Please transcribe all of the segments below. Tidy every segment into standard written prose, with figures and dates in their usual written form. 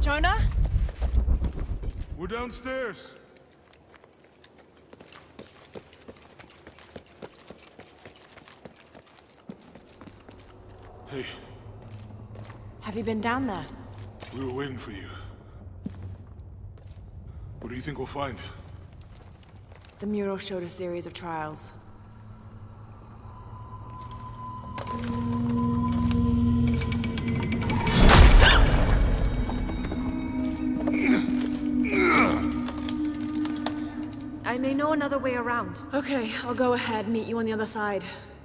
Jonah? We're downstairs. Hey. Have you been down there? We were waiting for you. What do you think we'll find? The mural showed a series of trials. I may know another way around. Okay, I'll go ahead and meet you on the other side.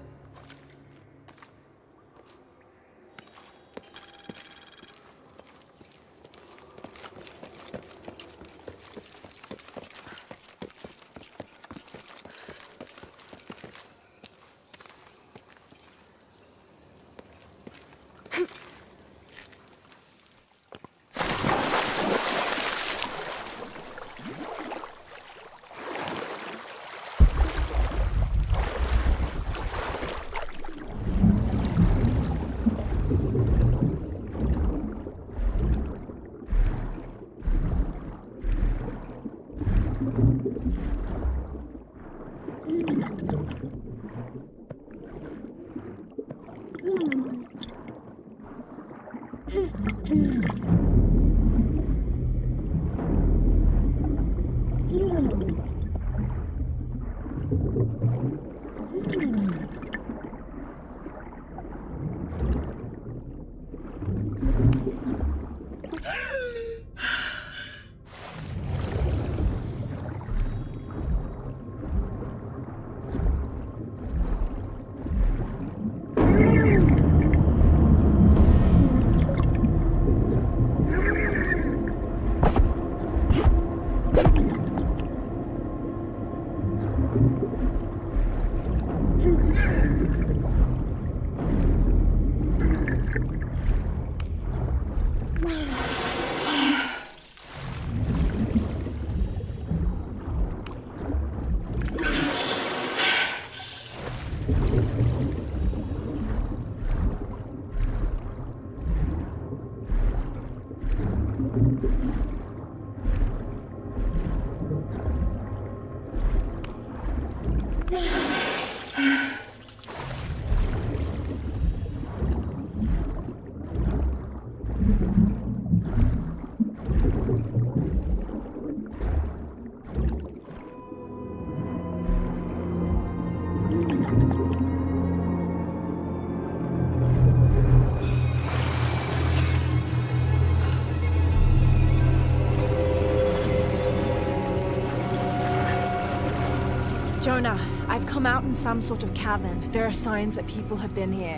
Jonah, I've come out in some sort of cavern. There are signs that people have been here.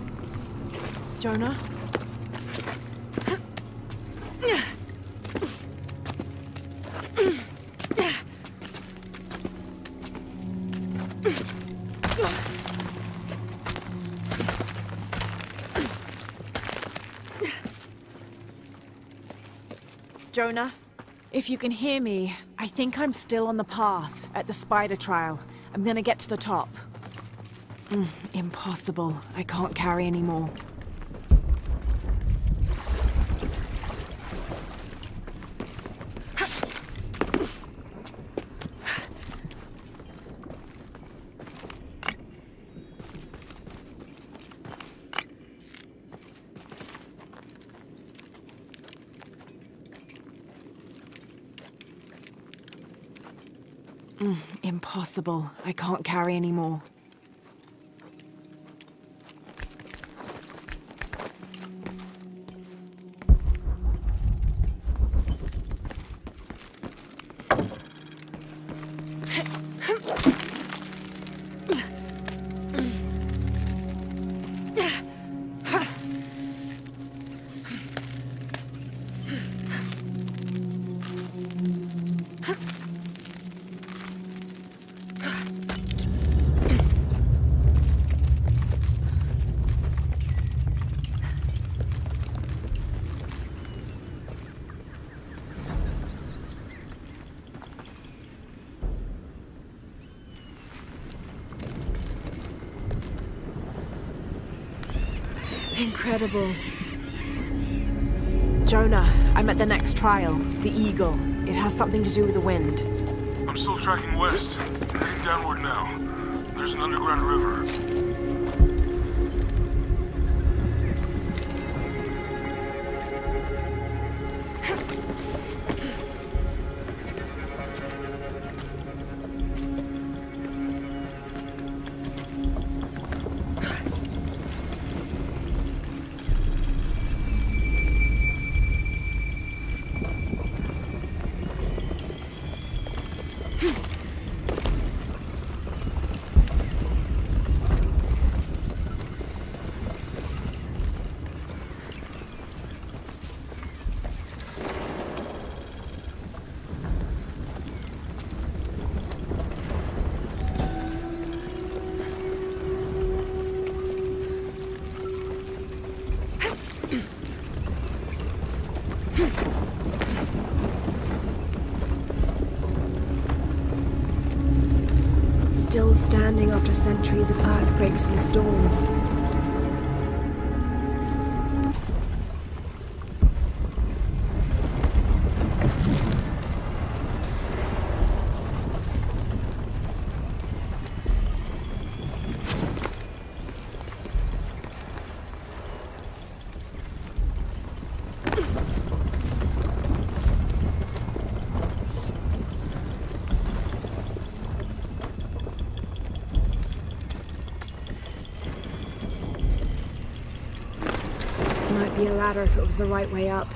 Jonah? Jonah? If you can hear me, I think I'm still on the path at the spider trial. I'm gonna get to the top. Impossible. I can't carry anymore. Impossible. I can't carry anymore. Incredible. Jonah, I'm at the next trial. The Eagle. It has something to do with the wind. I'm still tracking west. Heading downward now. There's an underground river. Still standing after centuries of earthquakes and storms. Might be a ladder if it was the right way up.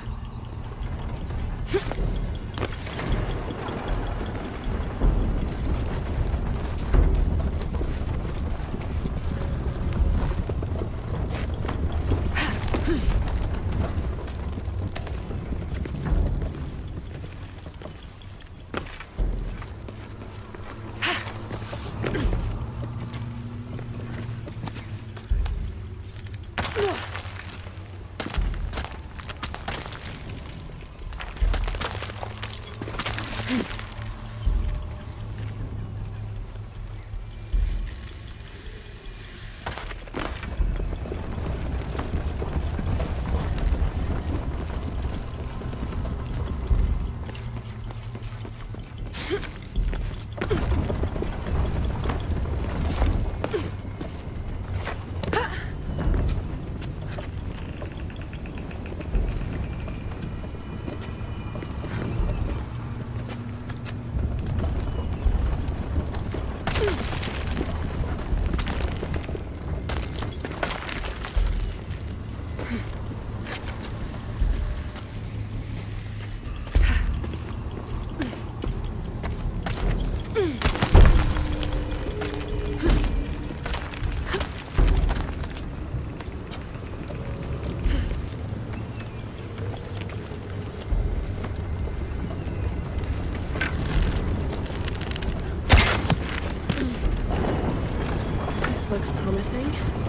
This looks promising.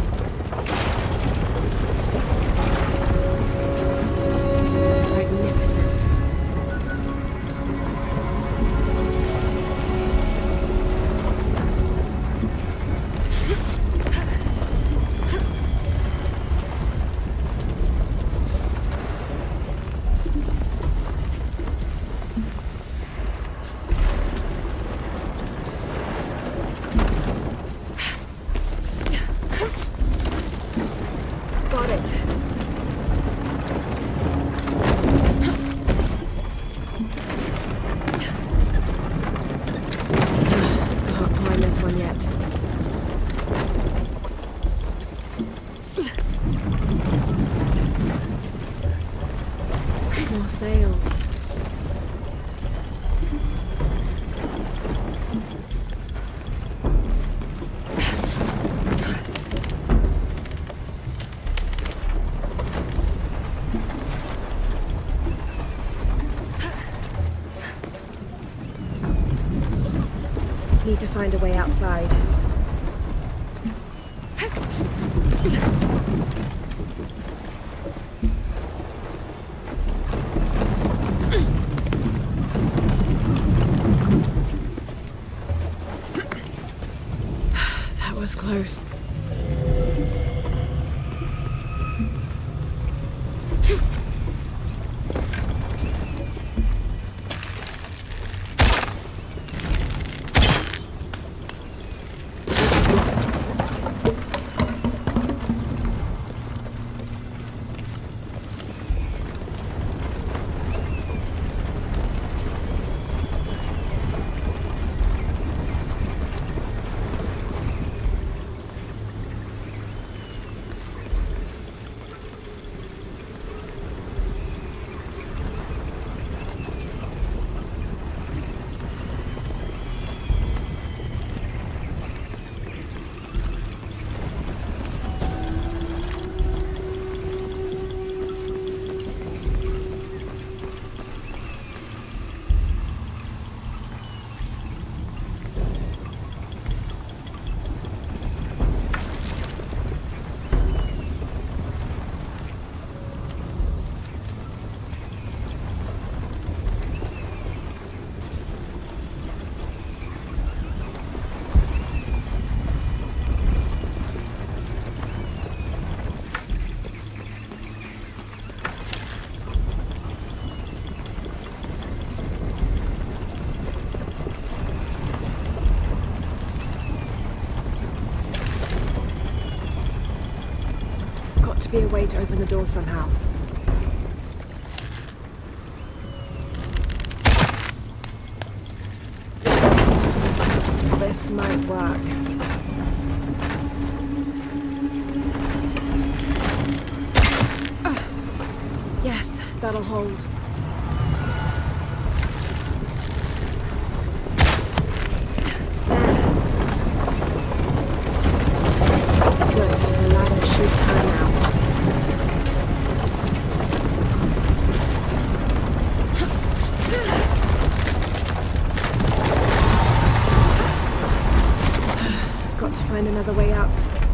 Magnificent. Got it. Can't climb this one yet. More sails. Need to find a way outside. That was close. be a way to open the door somehow. This might work. Yes, that'll hold. Good, the ladder should turn now. Got to find another way up.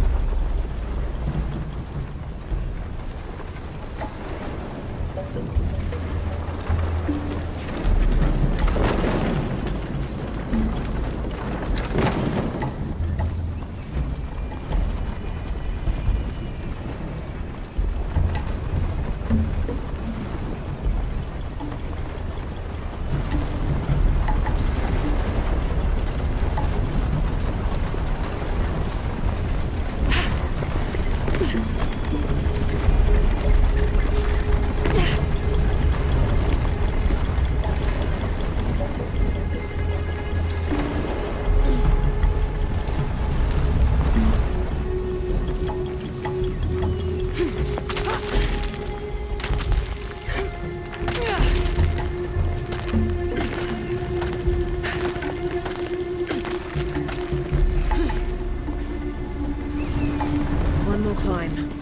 One more climb.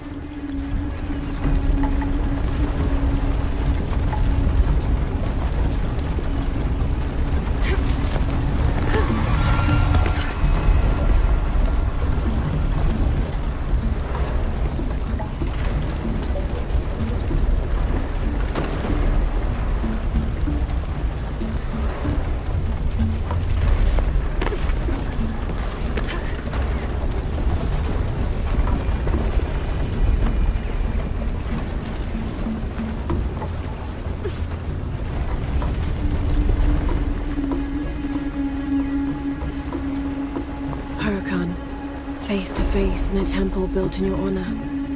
Hurakan, face to face in a temple built in your honor.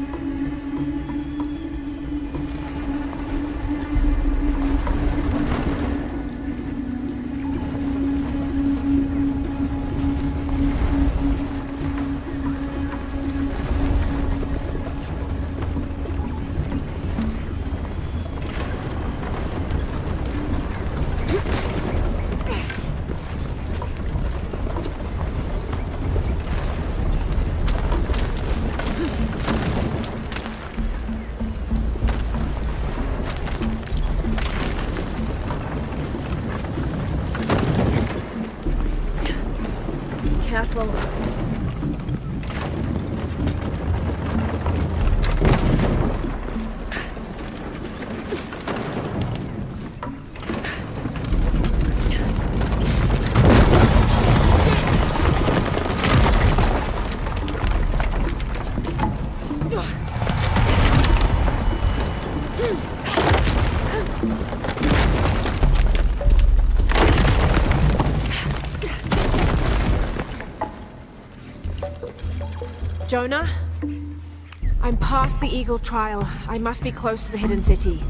Careful. Jonah? I'm past the Eagle Trial. I must be close to the hidden city.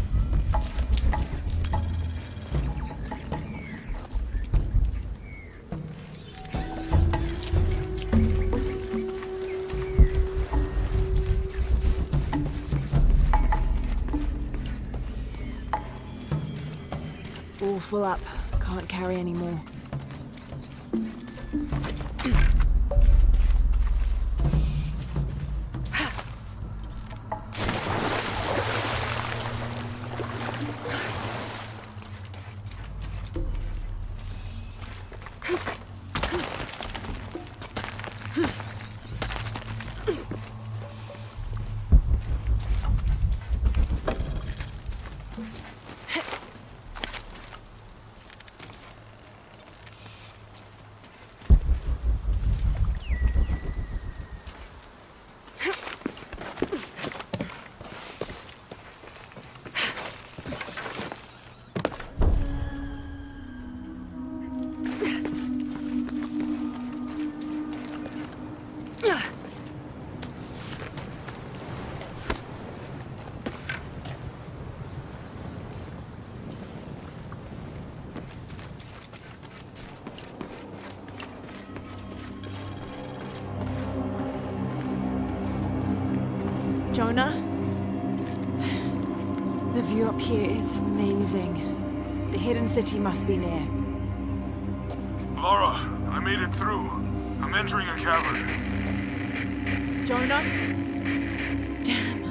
All full up. Can't carry any more. Jonah? The view up here is amazing. The hidden city must be near. Lara, I made it through. I'm entering a cavern. Jonah? Damn.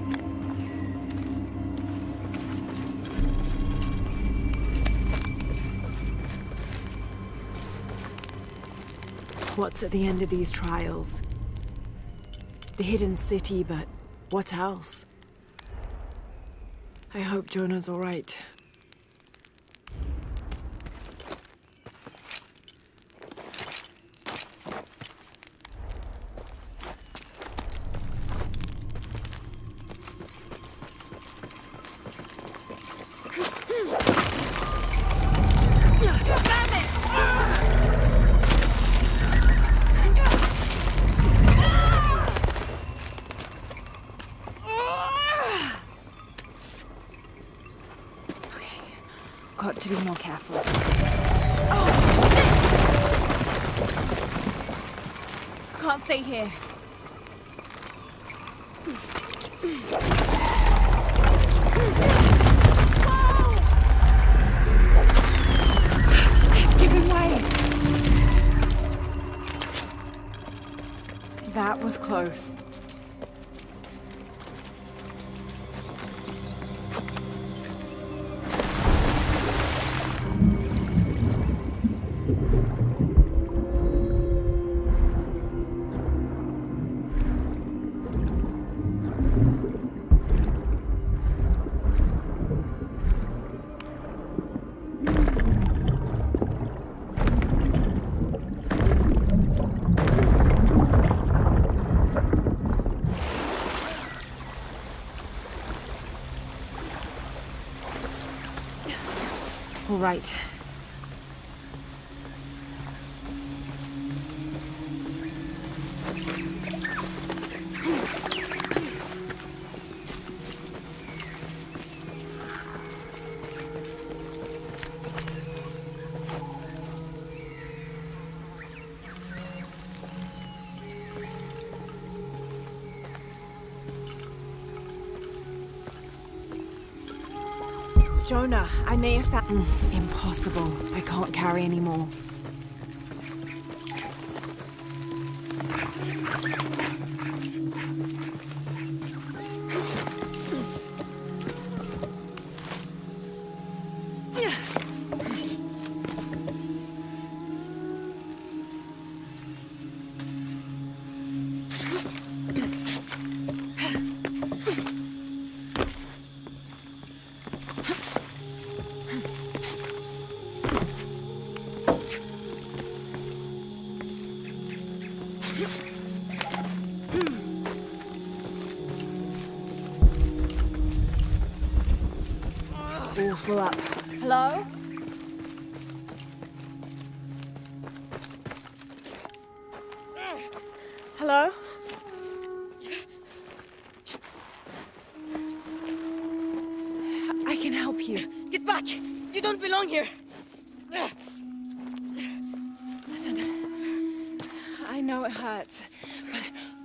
What's at the end of these trials? The hidden city, but what else? I hope Jonah's all right. Got to be more careful. Oh, shit! Can't stay here. It's giving way. That was close. All right. Jonah, I may have found... Impossible. I can't carry anymore. All full up. Hello? Hello? I can help you. Get back! You don't belong here! Listen, I know it hurts, but...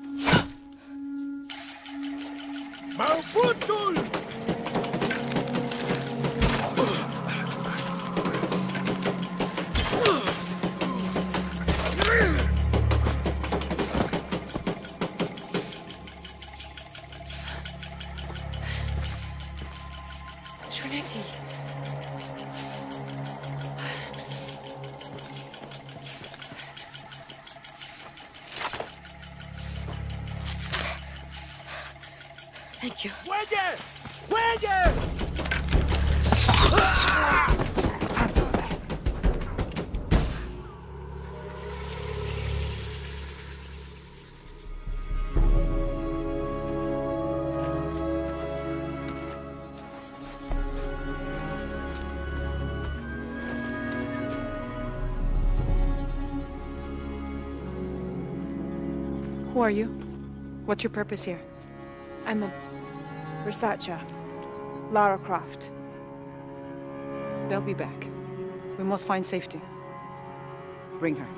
Malfunction! Trinity. Thank you. ¡Güeyes! ¡Güeyes! Who are you? What's your purpose here? I'm a researcher. Lara Croft. They'll be back. We must find safety. Bring her.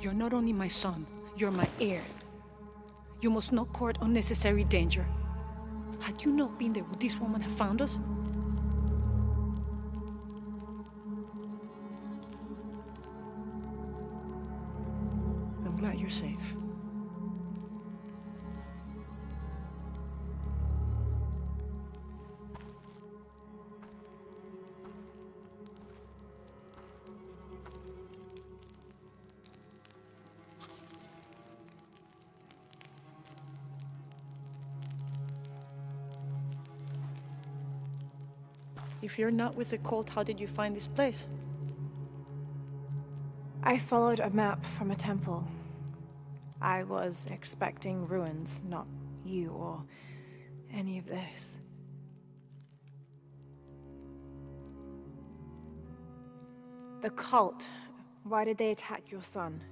You're not only my son, you're my heir. You must not court unnecessary danger. Had you not been there, would this woman have found us? I'm glad you're safe. If you're not with the cult, how did you find this place? I followed a map from a temple. I was expecting ruins, not you or any of this. The cult. Why did they attack your son?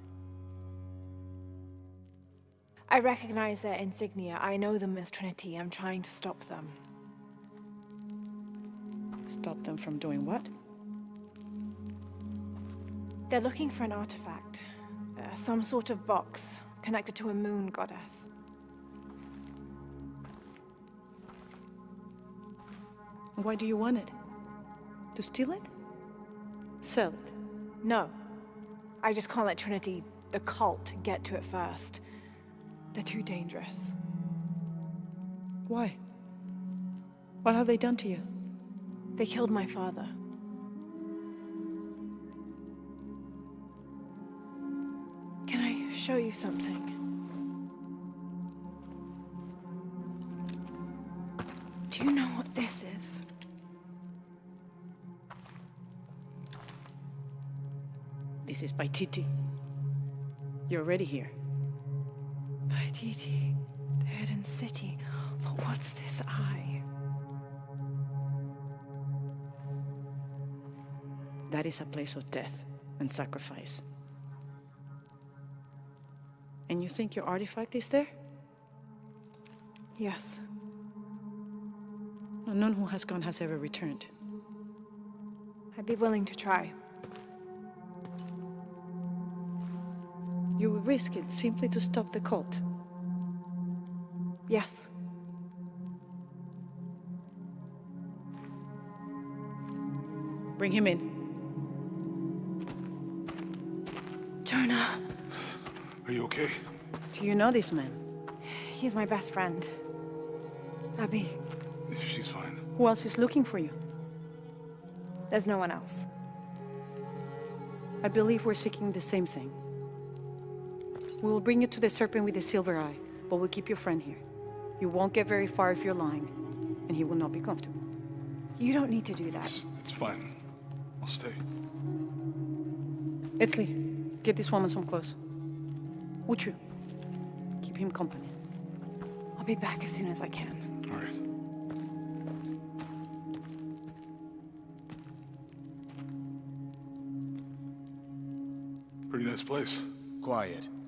I recognize their insignia. I know them as Trinity. I'm trying to stop them. Stop them from doing what? They're looking for an artifact. Some sort of box connected to a moon goddess. Why do you want it? To steal it? Sell it? No. I just can't let Trinity, the cult, get to it first. They're too dangerous. Why? What have they done to you? They killed my father. Can I show you something? Do you know what this is? This is Paititi. You're already here. Paititi, the hidden city. But what's this eye? That is a place of death and sacrifice. And you think your artifact is there? Yes. No, none who has gone has ever returned. I'd be willing to try. You would risk it simply to stop the cult? Yes. Bring him in. Jonah. Are you okay? Do you know this man? He's my best friend. Abby. She's fine. Who else is looking for you? There's no one else. I believe we're seeking the same thing. We will bring you to the serpent with the silver eye, but we'll keep your friend here. You won't get very far if you're lying, and he will not be comfortable. You don't need to do that. It's fine. I'll stay. Etzli, get this woman some clothes. Uchu, keep him company. I'll be back as soon as I can. All right. Pretty nice place. Quiet.